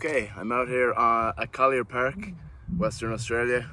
Okay, I'm out here at Collier Park, Western Australia.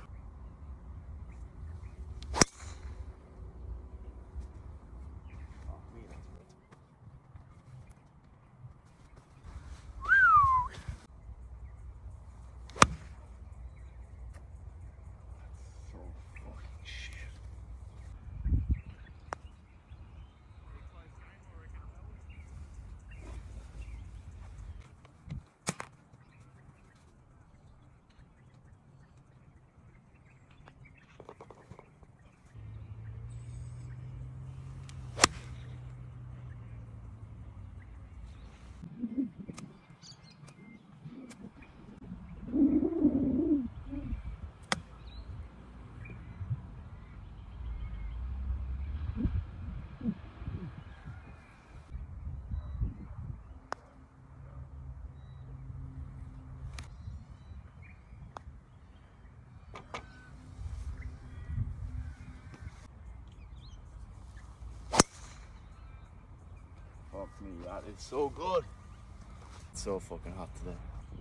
Fuck me, that is so good. It's so fucking hot today.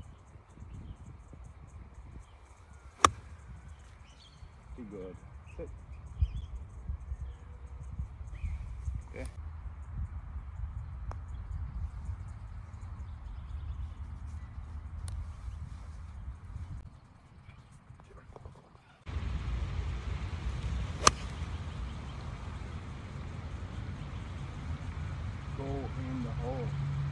Be good. Sit. Okay. Go in the hole.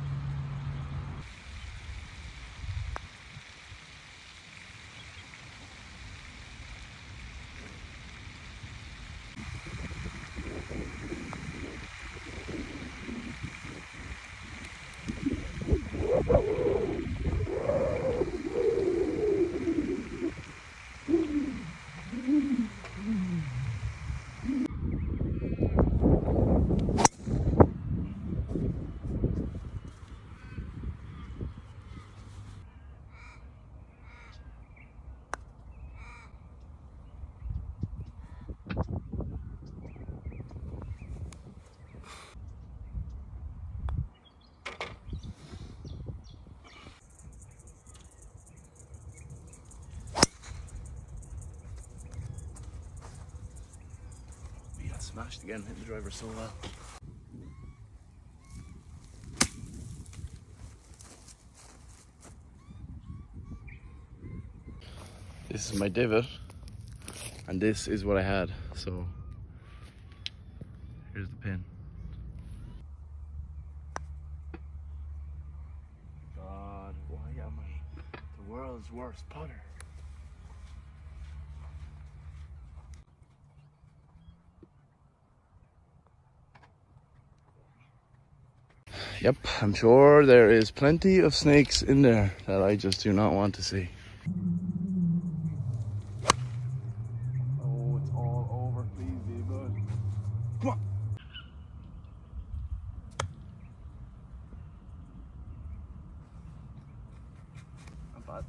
Smashed again, hit the driver so well. This is my divot, and this is what I had, so here's the pin. God, why am I the world's worst putter? Yep, I'm sure there is plenty of snakes in there that I just do not want to see. Oh, it's all over. Please be good. Come on. Not bad.